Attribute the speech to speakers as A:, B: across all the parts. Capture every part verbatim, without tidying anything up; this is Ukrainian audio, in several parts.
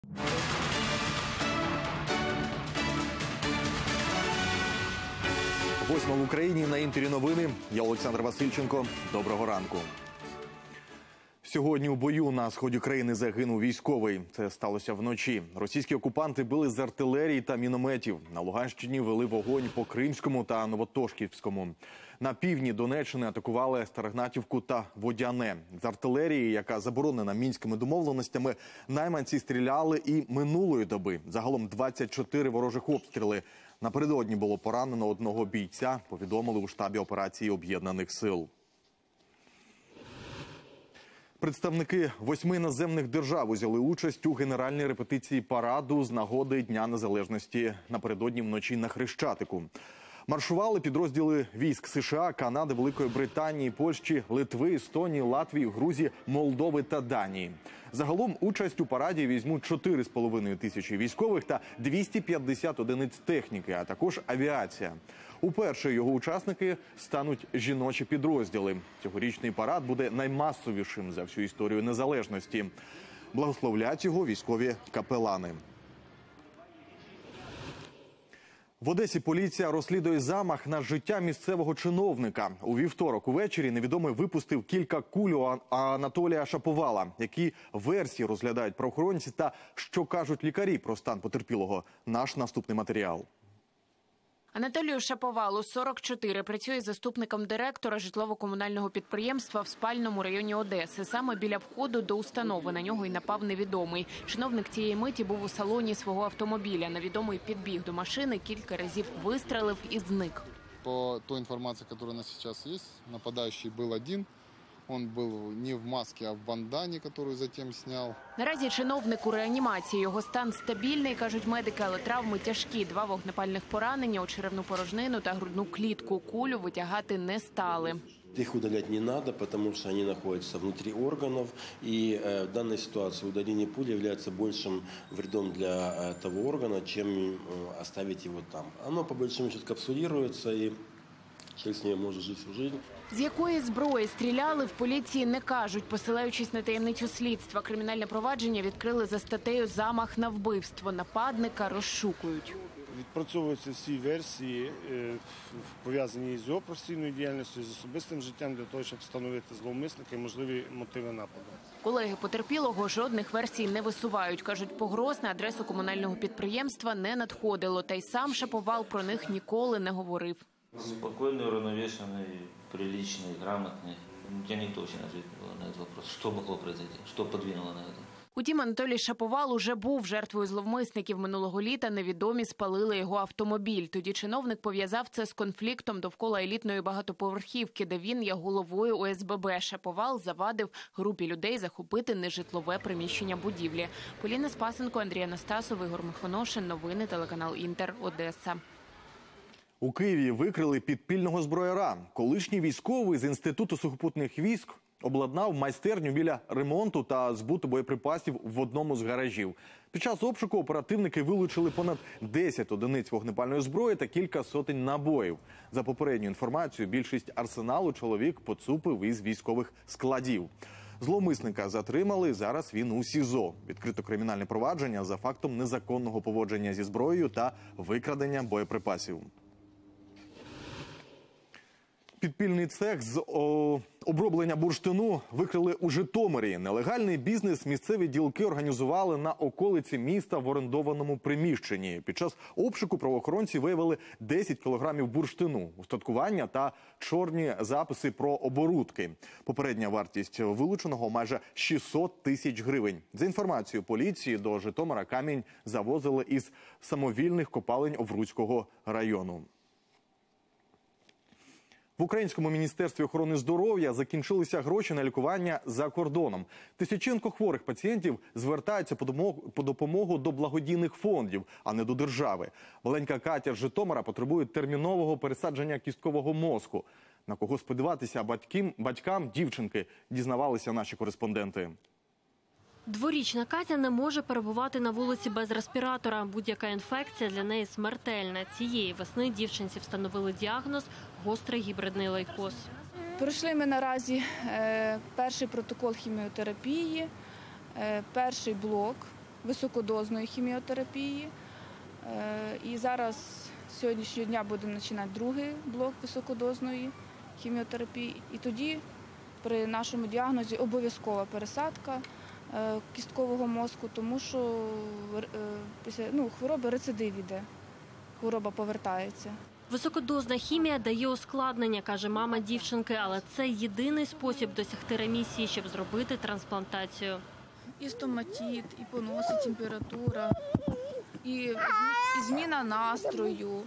A: Восьма в Україні, на Інтері новини. Я Олександр Васильченко. Доброго ранку. Сьогодні у бою на сході країни загинув військовий. Це сталося вночі. Російські окупанти били з артилерії та мінометів. На Луганщині вели вогонь по Кримському та Новотошківському. На півдні Донеччини атакували Старогнатівку та Водяне. З артилерії, яка заборонена мінськими домовленостями, найманці стріляли і минулої доби. Загалом двадцять чотири ворожих обстріли. Напередодні було поранено одного бійця, повідомили у штабі операції Об'єднаних сил. Представники восьми іноземних держав узяли участь у генеральній репетиції параду з нагоди Дня Незалежності напередодні вночі на Хрещатику. Маршували підрозділи військ США, Канади, Великої Британії, Польщі, Литви, Естонії, Латвії, Грузії, Молдови та Данії. Загалом участь у параді візьмуть чотири з половиною тисячі військових та двісті п'ятдесят одиниць техніки, а також авіація. Уперше його учасники стануть жіночі підрозділи. Цьогорічний парад буде наймасовішим за всю історію незалежності. Благословлять його військові капелани. В Одесі поліція розслідує замах на життя місцевого чиновника. У вівторок увечері невідомий випустив кілька куль у Анатолія Шаповала. Які версії розглядають правоохоронці та що кажуть лікарі про стан потерпілого? Наш наступний матеріал.
B: Анатолію Шаповалу, сорок чотири, працює заступником директора житлово-комунального підприємства в спальному районі Одеси. Саме біля входу до установи на нього й напав невідомий. Чиновник цієї миті був у салоні свого автомобіля. Невідомий підбіг до машини, кілька разів вистрелив і зник.
C: По той інформації, яка у нас зараз є, нападаючий був один. Он був не в масці, а в бандані, яку затім зняв.
B: Наразі чиновник у реанімації. Його стан стабільний, кажуть медики, але травми тяжкі. Два вогнепальних поранення у черевну порожнину та грудну клітку. Кулю витягати не стали.
D: Их удалять не надо, потому что они находятся внутри органов. И э, в данной ситуации удаление пули является большим вредом для э, того органа, чем э, оставить его там. Оно по большому счету капсулируется и человек с ней может жить всю жизнь.
B: З якої зброї стріляли, в поліції не кажуть. Посилаючись на таємницю слідства, кримінальне провадження відкрили за статтею «Замах на вбивство». Нападника розшукують.
E: Відпрацьовуються всі версії, пов'язані з його професійною діяльністю, з особистим життям, для того, щоб встановити зловмисника і можливі мотиви нападу.
B: Колеги потерпілого жодних версій не висувають. Кажуть, погроз на адресу комунального підприємства не надходило. Та й сам Шаповал про них ніколи не говорив.
F: Спокойный, уравновешенный, приличный, грамотный. Я никто вообще не ответил на этот вопрос. Что могло произойти? Что подвинуло на это?
B: Утім, Анатолій Шаповал уже був жертвою зловмисників. Минулого літа невідомі спалили його автомобіль. Тоді чиновник пов'язав це з конфліктом довкола елітної багатоповерхівки, де він є головою О С Б Б. Шаповал завадив групі людей захопити нежитлове приміщення будівлі. Поліна Спасенко, Андрій Анастасов, Ігор Михоношин. Новини, телеканал Інтер, Одеса.
A: У Києві викрили підпільного зброяра. Колишній військовий з Інституту сухопутних військ обладнав майстерню біля ремонту та збуту боєприпасів в одному з гаражів. Під час обшуку оперативники вилучили понад десять одиниць вогнепальної зброї та кілька сотень набоїв. За попередню інформацію, більшість арсеналу чоловік поцупив із військових складів. Зловмисника затримали, зараз він у СІЗО. Відкрито кримінальне провадження за фактом незаконного поводження зі зброєю та викрадення боєприпасів. Підпільний цех з о, оброблення бурштину викрили у Житомирі. Нелегальний бізнес місцеві ділки організували на околиці міста в орендованому приміщенні. Під час обшуку правоохоронці виявили десять кілограмів бурштину, устаткування та чорні записи про оборудки. Попередня вартість вилученого майже шістсот тисяч гривень. За інформацією поліції, до Житомира камінь завозили із самовільних копалень Овруцького району. В Українському міністерстві охорони здоров'я закінчилися гроші на лікування за кордоном. Тисячі онкохворих пацієнтів звертаються по допомогу, по допомогу до благодійних фондів, а не до держави. Маленька Катя з Житомира потребує термінового пересадження кісткового мозку. На кого сподіватися батькам, батькам дівчинки, дізнавалися наші кореспонденти.
G: Дворічна Катя не може перебувати на вулиці без респіратора. Будь-яка інфекція для неї смертельна. Цієї весни дівчинці встановили діагноз – гострий гібридний лейкоз.
H: Пройшли ми наразі е, перший протокол хіміотерапії, е, перший блок високодозної хіміотерапії. І зараз з сьогоднішнього дня будемо починати другий блок високодозної хіміотерапії. І тоді при нашому діагнозі обов'язкова пересадка кісткового мозку, тому що після ну, хвороби рецидив іде, хвороба повертається.
G: Високодозна хімія дає ускладнення, каже мама дівчинки, але це єдиний спосіб досягти ремісії, щоб зробити трансплантацію.
H: І стоматит, і понос, і температура, і, і зміна настрою.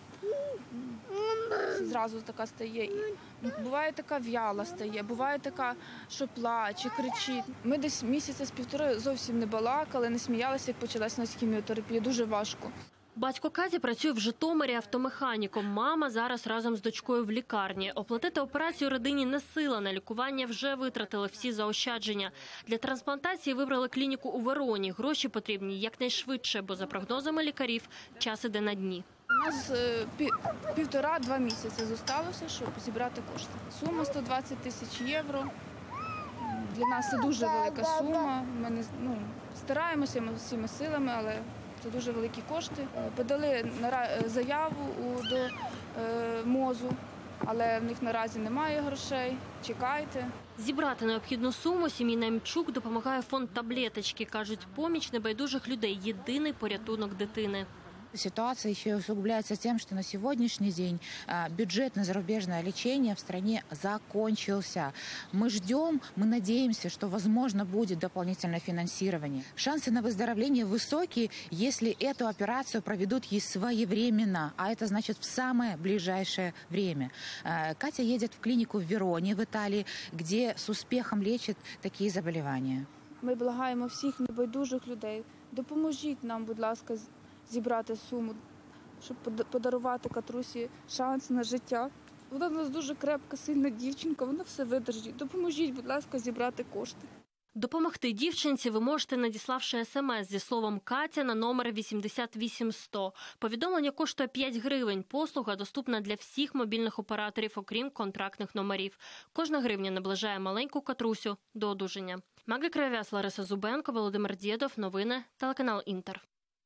H: Зразу така стає. Буває така в'яла стає, буває така, що плаче, кричить. Ми десь місяця з півтори зовсім не балакали, не сміялися, як почалась у нас хіміотерапія. Дуже важко.
G: Батько Каті працює в Житомирі автомеханіком. Мама зараз разом з дочкою в лікарні. Оплатити операцію родині не сила. На лікування вже витратили всі заощадження. Для трансплантації вибрали клініку у Вероні. Гроші потрібні якнайшвидше, бо за прогнозами лікарів час іде на дні.
H: У нас півтора-два місяці залишилося, щоб зібрати кошти. Сума сто двадцять тисяч євро. Для нас це дуже велика сума. Ми не, ну, стараємося всіма силами, але це дуже великі кошти. Подали заяву до МОЗу, але в них наразі немає грошей. Чекайте.
G: Зібрати необхідну суму сім'ї Немчук допомагає фонд «Таблеточки». Кажуть, поміч небайдужих людей – єдиний порятунок дитини.
I: Ситуация еще усугубляется тем, что на сегодняшний день бюджет на зарубежное лечение в стране закончился. Мы ждем, мы надеемся, что, возможно, будет дополнительное финансирование. Шансы на выздоровление высокие, если эту операцию проведут ей своевременно, а это значит в самое ближайшее время. Катя едет в клинику в Вероне, в Италии, где с успехом лечат такие заболевания.
H: Ми благаємо всіх небайдужих людей. Допоможіть нам, будь ласка, зібрати суму, щоб подарувати Катрусі шанс на життя. Вона в нас дуже крепка, сильна дівчинка, вона все видержить. Допоможіть, будь ласка, зібрати кошти.
G: Допомогти дівчинці ви можете, надіславши смс зі словом «Катя» на номер вісімдесят вісім сто. Повідомлення коштує п'ять гривень. Послуга доступна для всіх мобільних операторів, окрім контрактних номерів. Кожна гривня наближає маленьку Катрусю до одужання. Мага Кривяс, Лариса Зубенко, Володимир Дєдов. Новини. Телеканал «Інтер».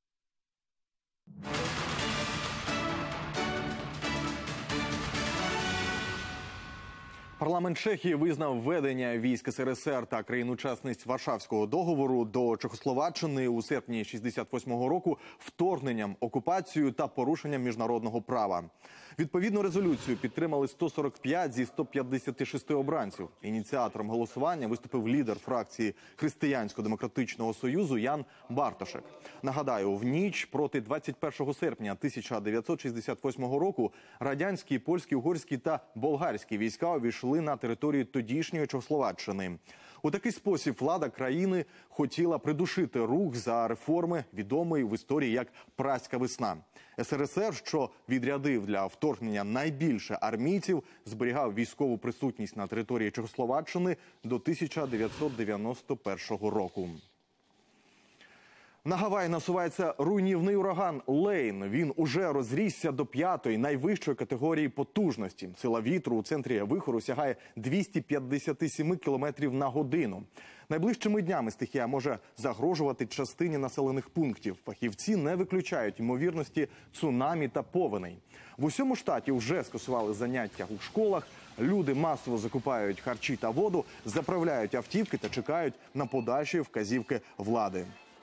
A: Парламент Чехії визнав введення військ СРСР та країн-учасниць Варшавського договору до Чехословаччини у серпні шістдесят восьмого року вторгненням, окупацією та порушенням міжнародного права. Відповідну резолюцію підтримали сто сорок п'ять зі ста п'ятдесяти шести обранців. Ініціатором голосування виступив лідер фракції Християнсько-демократичного союзу Ян Бартошек. Нагадаю, в ніч проти двадцять першого серпня тисяча дев'ятсот шістдесят восьмого року радянські, польські, угорські та болгарські війська увійшли на територію тодішньої Чехословаччини. У такий спосіб влада країни хотіла придушити рух за реформи, відомий в історії як «Празька весна». СРСР, що відрядив для вторгнення найбільше армійців, зберігав військову присутність на території Чехословаччини до тисяча дев'ятсот дев'яносто першого року. На Гаваї насувається руйнівний ураган Лейн. Він уже розрісся до п'ятої найвищої категорії потужності. Сила вітру у центрі вихору сягає двісті п'ятдесят сім кілометрів на годину. Найближчими днями стихія може загрожувати частині населених пунктів. Фахівці не виключають ймовірності цунамі та повеней. В усьому штаті вже скасували заняття у школах. Люди масово закупають харчі та воду, заправляють автівки та чекають на подальші вказівки влади.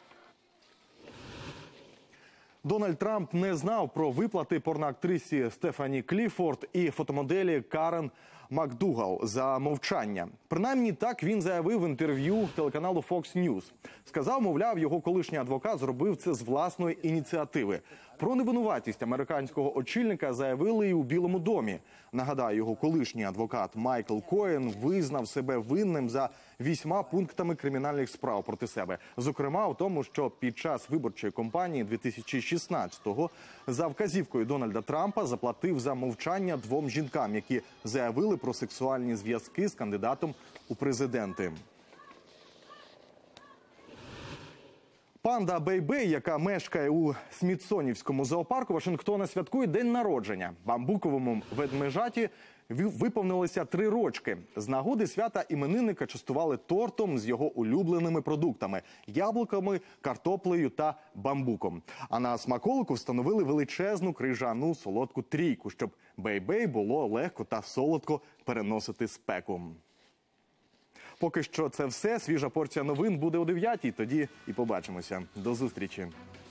A: Дональд Трамп не знав про виплати порноактрисі Стефані Кліфорд і фотомоделі Карен Макдугал за мовчання. Принаймні так він заявив в інтерв'ю телеканалу Fox News. Сказав, мовляв, його колишній адвокат зробив це з власної ініціативи. Про невинуватість американського очільника заявили і у Білому домі. Нагадаю, його колишній адвокат Майкл Коен визнав себе винним за вісьма пунктами кримінальних справ проти себе. Зокрема, у тому, що під час виборчої кампанії дві тисячі шістнадцятого за вказівкою Дональда Трампа заплатив за мовчання двом жінкам, які заявили про сексуальні зв'язки з кандидатом у президенти. Панда Бей-Бей, яка мешкає у Смітсонівському зоопарку Вашингтона, святкує день народження. Бамбуковому ведмежаті виповнилося три рочки. З нагоди свята іменинника частували тортом з його улюбленими продуктами – яблуками, картоплею та бамбуком. А на смаколику встановили величезну крижану солодку трійку, щоб Бей-Бей було легко та солодко переносити спеку. Поки що це все. Свіжа порція новин буде о дев'ятій, тоді і побачимося. До зустрічі.